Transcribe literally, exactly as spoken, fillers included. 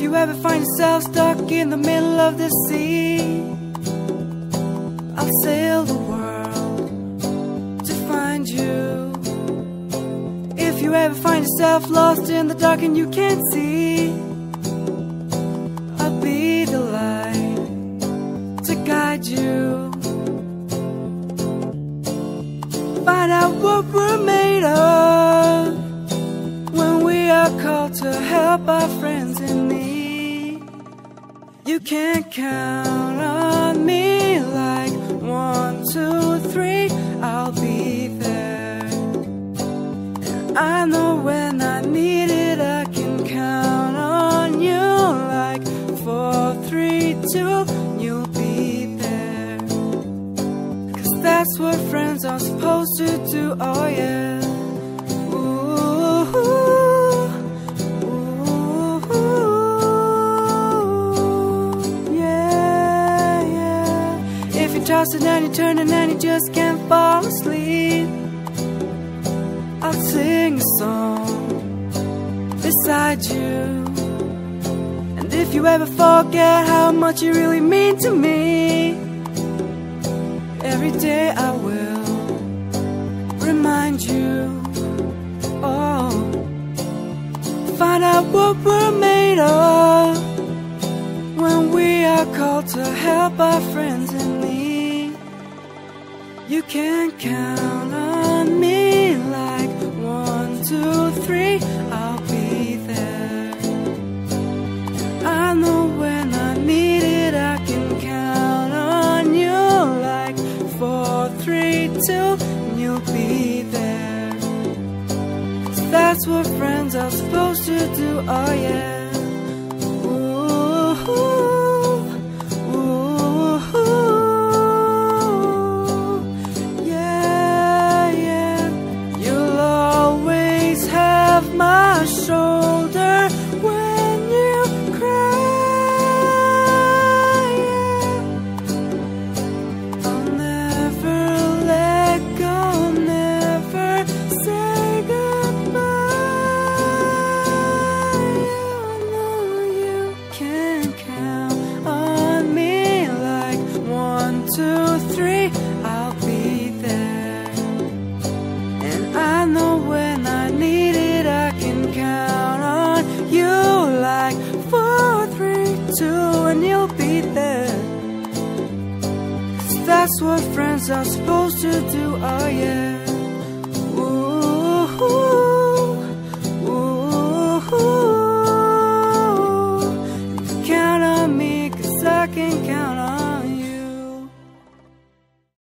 you ever find yourself stuck in the middle of the sea, I'll sail the world to find you. If you ever find yourself lost in the dark and you can't see, I'll be the light to guide you. Find out what we're made of when we are called to help our friends in need. You can count on me like one, two, three, I'll be there. And I know when I need it, I can count on you like four, three, two, you'll be there. 'Cause that's what friends are supposed to do, oh yeah. Ooh, ooh, yeah, yeah. If you're tossing and you're turning and you just can't fall asleep, I'll sing a song beside you. And if you ever forget how much you really mean to me, every day I will remind you. Oh, find out what we're made of when we are called to help our friends in need. You can count on me like one, two, three, I'll be there. I know when I need it, I can count on you like four, three, two, and you'll be there. 'Cause that's what friends are supposed to do, oh yeah. Ooh, ooh, yeah, yeah. You'll always have my shoulder when you cry, yeah. I'll never let go, never say goodbye. You know you can count on me like one, two, three, I'll be there. And I know when I need it, I can count on you like four, three, two, and you'll be there. 'Cause that's what friends are supposed to do, oh yeah. Ooh, ooh, ooh. You can count on me, 'cause I can count on